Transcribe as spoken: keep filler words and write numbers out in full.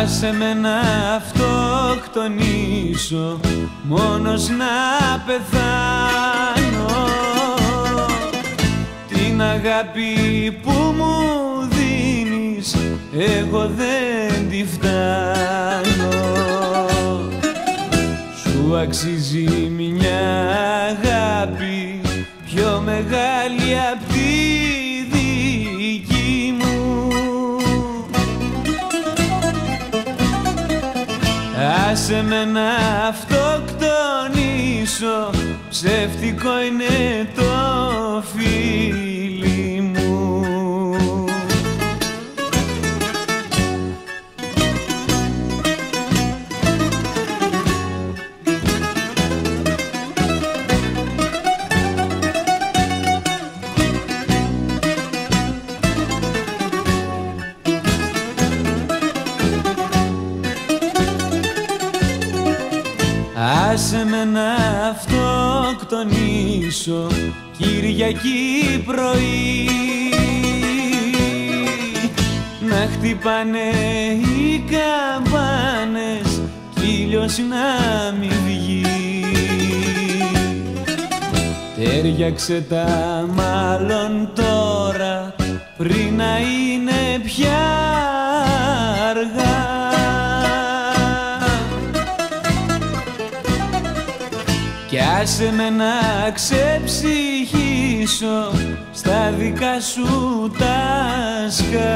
Άσε με να αυτοκτονήσω, μόνος να πεθάνω. Την αγάπη που μου δίνεις εγώ δεν τη φτάνω. Σου αξίζει μια αγάπη πιο μεγάλη απ' τη δική μου. Άσε με να αυτοκτονήσω, ψεύτικο είναι το φίλι μου. Άσε με να αυτοκτονήσω Κυριακή πρωί, να χτυπάνε οι καμπάνες κι ήλιος να μη βγει. Τέριαξε τα μάλλον τώρα πριν να είναι πια αργά. Κι άσε με να ξεψυχήσω στα δικά σου τα σκά.